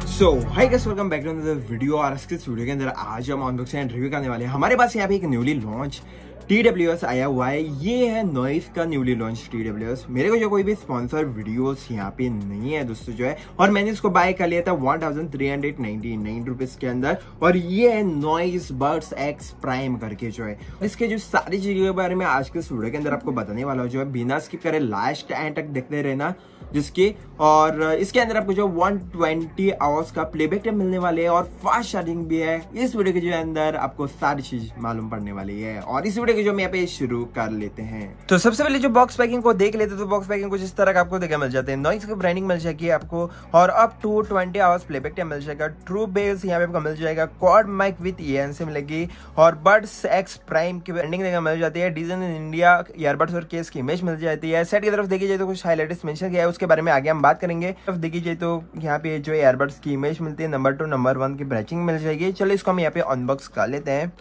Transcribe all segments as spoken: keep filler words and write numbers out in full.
So hi guys, welcome back to the video. और इस video के अंदर आज हम अनबॉक्सिंग एंड रिव्यू करने वाले हैं। हमारे पास यहाँ पे एक newly launch T W S आया हुआ है। ये है नॉइस का newly launch T W S. मेरे को जो कोई भी स्पॉन्सर वीडियोस यहाँ पे नहीं है दोस्तों जो है, और मैंने इसको बाय कर लिया था one thousand three hundred ninety nine rupees के अंदर। और ये है नॉइस बड्स एक्स प्राइम करके जो है। इसके जो सारी चीजों के बारे में आज के इस वीडियो के अंदर आपको बताने वाला हूँ, जो है बिना स्किप करे लास्ट एंड तक देखते रहना जिसकी। और इसके अंदर आपको जो वन ट्वेंटी आवर्स का प्लेबैक टाइम मिलने वाले है और फास्ट चार्जिंग भी है। इस वीडियो के जो अंदर आपको सारी चीज मालूम पड़ने वाली है, और इस वीडियो के जो हम यहाँ पे शुरू कर लेते हैं। तो सबसे पहले जो बॉक्स पैकिंग को देख लेते हैं, तो बॉक्स पैकिंग कुछ इस तरह का आपको देखा मिल जाते हैं। नॉइस की ब्रांडिंग मिल जाएगी आपको, और up to twenty hours playback time मिल जाएगा। ट्रू बेस यहाँ पे आपको मिल जाएगा। Quad mic with E N C मिलेगी, और बड्स एक्स प्राइम की ब्रांडिंग देखा मिल जाती है। डिजाइन इन इंडिया ईयरबड्स और केस की इमेज मिल जाती है। सेट की तरफ देखी जाए तो कुछ हाईलाइट्स मेंशन किया है, उसके बारे में आगे हम बात करेंगे। तरफ देखी जाए तो यहाँ पे जो ईयरबड्स की इमेज मिलती है, नंबर टू नंबर वन की ब्रैचिंग मिल जाएगी। चलो इसको हम यहाँ पे अनबॉक्स कर लेते हैं।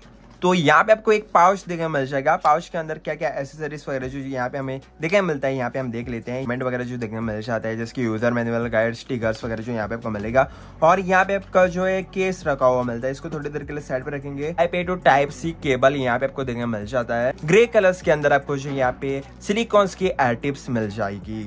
तो यहाँ पे आपको एक पाउच देखने मिल जाएगा। पाउच के अंदर क्या क्या एसेसरीज वगैरह जो यहाँ पे हमें देखने मिलता है, यहाँ पे हम देख लेते हैं। इवेंट वगैरह जो देखने मिल जाता है, जिसकी यूजर मैनुअल, गाइड, स्टिकर्स वगैरह जो यहाँ पे आपको मिलेगा। और यहाँ पे आपका जो है केस रखा हुआ मिलता है, इसको थोड़ी देर के लिए साइड पे रखेंगे। Type A to type C cable यहाँ पे आपको देखने मिल जाता है। ग्रे कलर्स के अंदर आपको जो यहाँ पे सिलिकॉन्स की एयर टिप्स मिल जाएगी।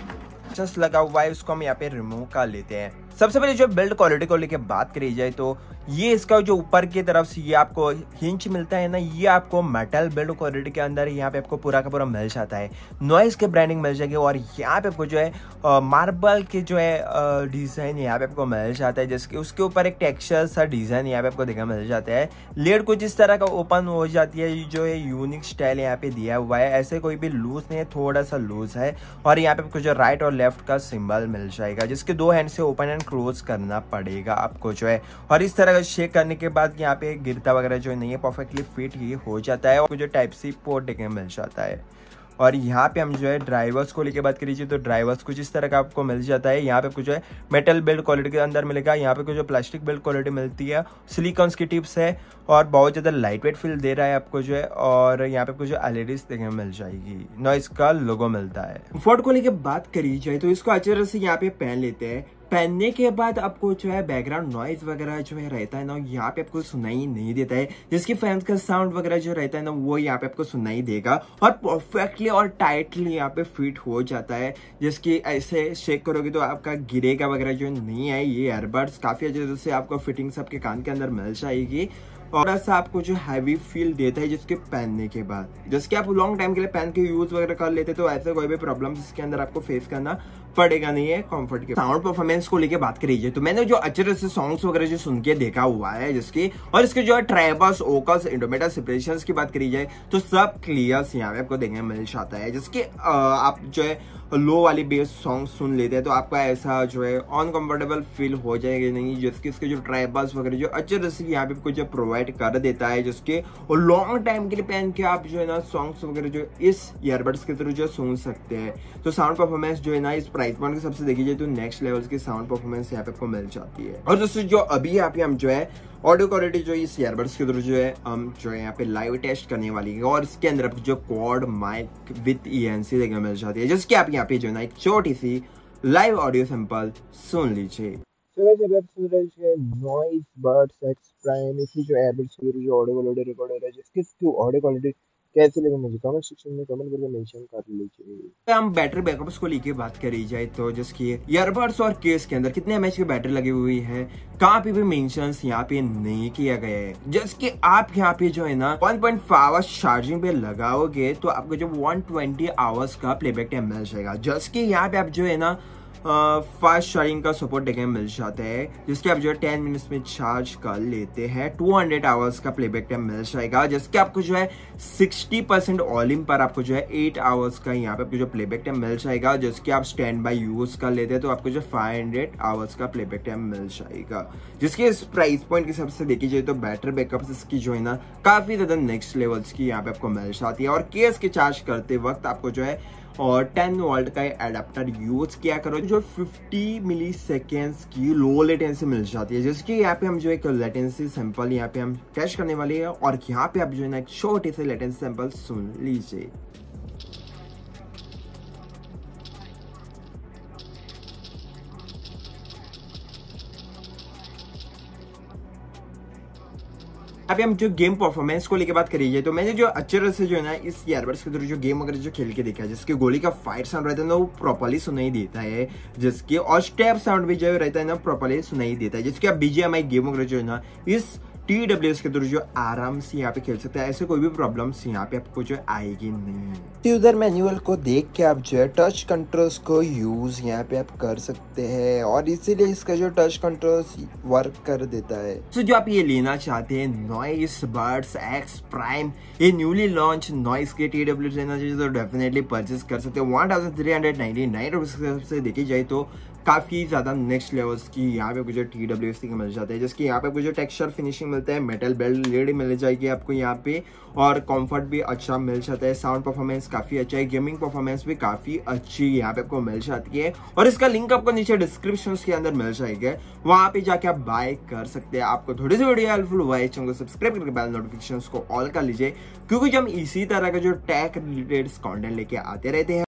जस्ट लगा हुआ है, उसको हम यहाँ पे रिमूव कर लेते हैं। सबसे पहले जो बिल्ड क्वालिटी को लेके बात करी जाए तो ये इसका जो ऊपर की तरफ से ये आपको हिंच मिलता है ना, ये आपको मेटल बिल्ड क्वालिटी के अंदर यहाँ पे आपको पूरा का पूरा मिल जाता है। नॉइस के ब्रांडिंग मिल जाएगी, और यहाँ पे आपको जो है मार्बल के जो है डिजाइन यहाँ पे आपको मिल जाता है, जिसके उसके ऊपर एक टेक्सचर सा डिजाइन यहाँ पे आपको देखने मिल जाता है। लेड कुछ इस तरह का ओपन हो जाती है, जो है यूनिक स्टाइल यहाँ पे दिया हुआ है। ऐसे कोई भी लूज नहीं है, थोड़ा सा लूज है। और यहाँ पे आपको जो राइट और लेफ्ट का सिंबल मिल जाएगा, जिसके दो हैंड से ओपन एंड क्लोज करना पड़ेगा आपको जो है। और इस तरह का शेक करने के बाद यहाँ पे गिरता वगैरह जो नहीं है, परफेक्टली फिट ही हो जाता है। और जो टाइप सी पोर्ट देखने मिल जाता है। और यहाँ पे हम जो है ड्राइवर्स को लेके बात करिए तो ड्राइवर्स कुछ इस तरह का आपको मिल जाता है। यहाँ पे कुछ जो है मेटल बिल्ड क्वालिटी के अंदर मिलेगा। यहाँ पे कुछ जो प्लास्टिक बिल्ड क्वालिटी मिलती है, सिलिकॉन्स की टिप्स है, और बहुत ज़्यादा लाइट वेट फील दे रहा है आपको जो है। और यहाँ पे कुछ जो एल ई डीज देखने मिल जाएगी। नॉइस का लोगो मिलता है। फोर्ट को लेके बात करी जाए तो इसको अच्छे तरह से यहाँ पे पहन लेते हैं। पहनने के बाद आपको जो है बैकग्राउंड नॉइज वगैरह जो है रहता है ना, यहाँ पे आपको सुनाई नहीं देता है। जिसकी फैंस का साउंड वगैरह जो रहता है ना, वो यहाँ पे आपको सुनाई देगा, और परफेक्टली और टाइटली यहाँ पे फिट हो जाता है। जिसकी ऐसे शेक करोगे तो आपका गिरेगा वगैरह जो नहीं है। ये ईयरबड्स काफी अच्छे तरह से आपको फिटिंग सबके कान के अंदर मिल जाएगी, और ऐसा आपको जो हैवी फील देता है जिसके पहनने के बाद। जिसके आप लॉन्ग टाइम के लिए पहन के यूज वगैरह कर लेते तो ऐसे कोई भी प्रॉब्लम इसके अंदर आपको फेस करना पड़ेगा नहीं है कंफर्ट के। साउंड परफॉर्मेंस को लेके बात करिए तो मैंने जो अच्छे तरह से सॉन्ग्स वगैरह जो सुन के देखा हुआ है जिसकी, और इसके जो है ट्रैबस, ओकस, इंडोमेटा सेपरेशंस की बात करी जाए तो सब क्लियर्स यहाँ पे आपको देखने मिल जाता है। जिसके आप जो है लो वाली बेस सॉन्ग सुन लेते हैं तो आपका ऐसा जो है अनकंफर्टेबल फील हो जाएगा नहीं। जिसके इसके जो ट्राइबल्स वगैरह जो अच्छे तरह से यहाँ पे कुछ जो प्रोवाइड कर देता है, जिसके और लॉन्ग टाइम के लिए पहन के आप जो है ना सॉन्ग्स वगैरह जो इस ईयरबड्स के थ्रू जो सुन सकते हैं। तो साउंड परफॉर्मेंस जो है ना इस प्राइस पॉइंट के सबसे देखी जाए तो नेक्स्ट लेवल की साउंड परफॉर्मेंस यहाँ पे आपको मिल जाती है। और दोस्तों जो अभी यहाँ पे हम जो है ऑडियो क्वालिटी जो इस ईयरबड्स के थ्रू जो है हम जो है यहाँ पे लाइव टेस्ट करने वाली है, और इसके अंदर आपको जो quad mic with E N C देखने मिल जाती है, जिसकी आप यहाँ पे जो है ना एक छोटी सी लाइव ऑडियो सैंपल सुन लीजिए। नॉइस बड्स एक्स प्राइम इसकी जो ईयरबड्स के थ्रू जो ऑडियो क्वालिटी रिकॉर्ड हो रहा है, जिसकी ऑडियो क्वालिटी कैसे लगे मुझे कमेंट सेक्शन में कमेंट करके मेंशन कर लीजिए। हम बैटरी बैकअप्स को लेके बात करी जाए तो जिसकी ईयरबड्स और केस के अंदर कितने एमएच की बैटरी लगी हुई है कहाँ पे भी मेंशंस यहाँ पे नहीं किया गया है। जिसके आप यहाँ पे जो है ना one point five hours charging पे लगाओगे तो आपको जो वन ट्वेंटी आवर्स का प्लेबैक टाइम मिल जाएगा। जिसके यहाँ पे आप जो है ना फास्ट चार्जिंग का सपोर्ट देखने मिल जाता है, जिसके आप जो है टेन मिनट्स में चार्ज कर लेते हैं। टू हंड्रेड आवर्स का प्लेबैक टाइम मिल जाएगा। जिसके आपको जो है सिक्सटी परसेंट ऑलिम पर आपको जो है एट आवर्स का यहाँ पे आपको जो प्लेबैक टाइम मिल जाएगा। जिसके आप स्टैंड बाय यूज कर लेते हैं तो आपको जो फाइव हंड्रेड आवर्स का प्लेबैक टाइम मिल जाएगा। जिसके इस प्राइस पॉइंट के हिसाब से देखी जाए तो बैटरी बैकअप इसकी जो है ना काफी ज्यादा नेक्स्ट लेवल्स की यहाँ पे आपको मिल जाती है। और केस के चार्ज करते वक्त आपको जो है और टेन वोल्ट का एडाप्टर यूज किया करो, जो फिफ्टी मिली सेकेंड्स की लो लेटेंसी मिल जाती है। जिसकी यहाँ पे हम जो एक लेटेंसी सैंपल यहाँ पे हम टेस्ट करने वाले हैं, और यहाँ पे आप जो है ना एक छोटे से लेटेंसी सैंपल सुन लीजिए। अभी हम जो गेम परफॉर्मेंस को लेकर बात करिए तो मैंने जो अच्छे तरह से जो है ना इस ईयरबड्स के थ्रू जो गेम वगैरह जो खेल के देखा है, जिसकी गोली का फायर साउंड रहता है ना वो प्रॉपर्ली सुनाई देता है, जिसकी और स्टेप साउंड भी जो रहता है ना प्रॉपर्ली सुनाई देता है, जिसकी आप बीजीएमआई गेम वगैरह जो है ना इस टी डब्ल्यू एस के थ्रू जो आराम से यहाँ पे खेल सकते हैं। ऐसे कोई भी प्रॉब्लम्स यहाँ पे आपको जो आएगी नहीं। यूजर मैनुअल को देख के आप जो है टच कंट्रोल्स को यूज यहाँ पे आप कर सकते हैं और इसीलिए इसका जो टच कंट्रोल्स वर्क कर देता है। तो जो आप ये लेना चाहते हैं नॉइस बड्स एक्स प्राइम, ये न्यूली लॉन्च नॉइस के टी डब्ल्यू एस लेना चाहिए तो डेफिनेटली परचेस कर सकते हैं। One thousand three hundred ninety nine rupees से देखी जाए तो काफी ज्यादा नेक्स्ट लेवल्स की यहाँ पे मुझे टी डब्ल्यू एस की मिल जाते हैं, जिसकी यहाँ पे मुझे टेक्सचर फिनिशिंग मिलता है, मेटल बेल्ट लीड मिल जाएगी आपको यहाँ पे और कंफर्ट भी अच्छा मिल जाता है, साउंड परफॉर्मेंस काफी अच्छा है, गेमिंग परफॉर्मेंस भी काफी अच्छी यहाँ पे आपको मिल जाती है और इसका लिंक आपको नीचे डिस्क्रिप्शन के अंदर मिल जाएगा, वहां पे जाके आप बाय कर सकते हैं। आपको थोड़ी सी वीडियो हेल्पफुल हुआ है चैनल को सब्सक्राइब करके बेल नोटिफिकेशन को ऑल कर लीजिए, क्योंकि हम इसी तरह का जो टेक रिलेटेड कंटेंट लेके आते रहते हैं।